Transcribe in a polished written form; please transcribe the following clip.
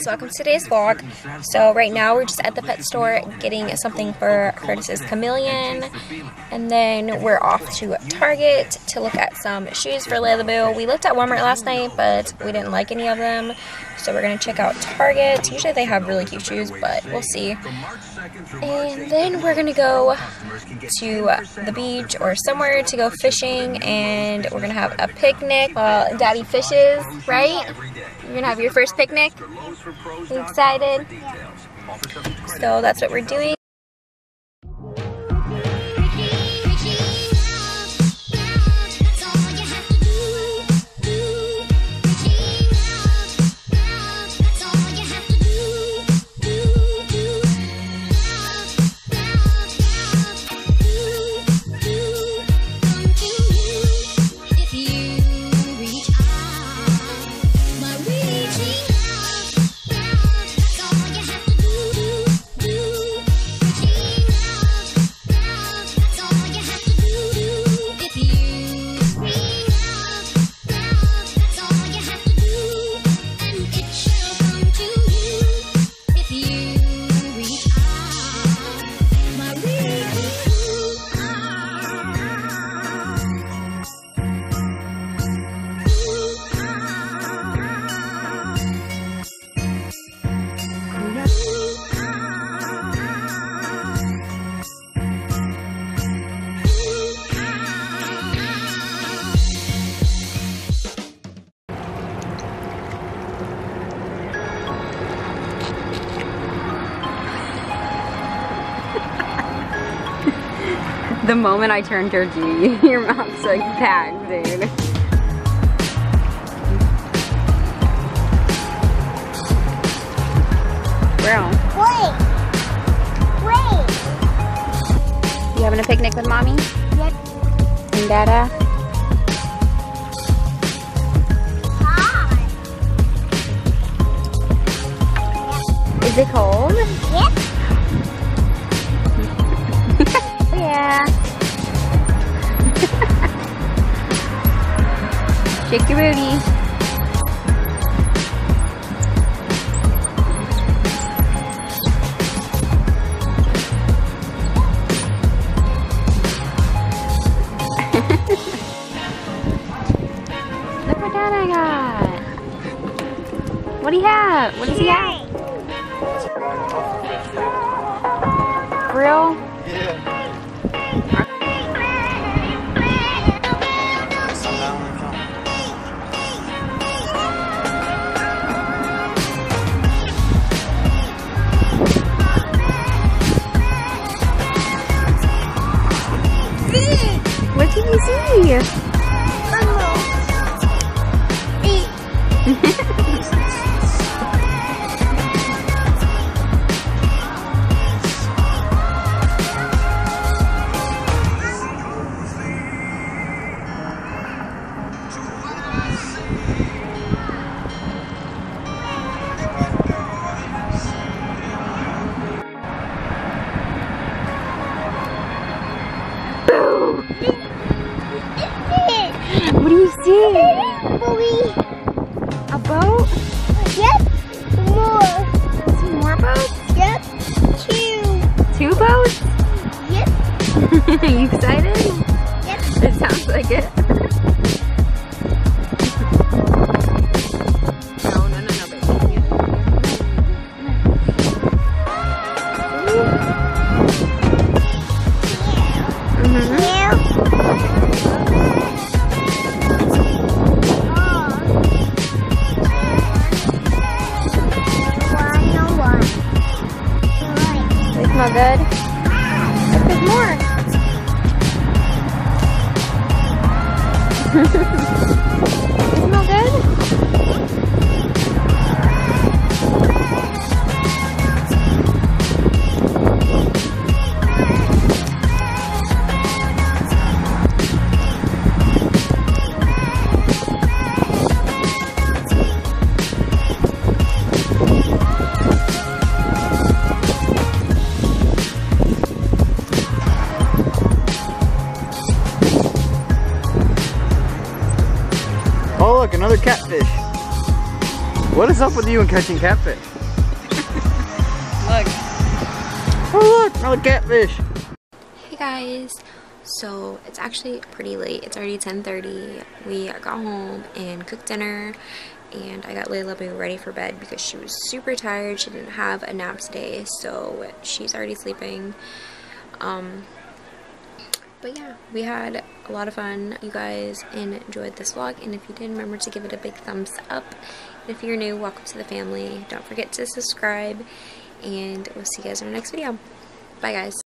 guys, welcome to today's vlog. So right now we're just at the pet store getting something for Curtis's chameleon, and then we're off to Target to look at some shoes for Layla. We looked at Walmart last night, but we didn't like any of them, so we're gonna check out Target. Usually they have really cute shoes, but we'll see. And then we're gonna go to the beach or somewhere to go fishing, and we're gonna have a picnic while Daddy fishes, right? You're gonna have your first picnic? You excited? So that's what we're doing. The moment I turn turkey, your mouth's like packed, dude. Bro. Wait. You having a picnic with mommy? Yep. And Dada? Hi. Is it cold? Yep. Yeah. Shake your booty. Look what Dada got. What do you have? What does he have? Grill? Yeah. What did you see? What do you see? A boat? Yep. More. Some more boats? Yep. Two boats? Yep. You excited? Yep. It sounds like it. No, baby. They smell good? Let's take more. They smell good? Oh look, another catfish. What is up with you and catching catfish? Oh look, another catfish. Hey guys, so it's actually pretty late. It's already 10:30. We got home and cooked dinner, and I got Layla Boo ready for bed because she was super tired. She didn't have a nap today, so she's already sleeping. But yeah, we had a lot of fun. You guys enjoyed this vlog, and if you did, remember to give it a big thumbs up. And if you're new, welcome to the family. Don't forget to subscribe, and we'll see you guys in our next video. Bye guys.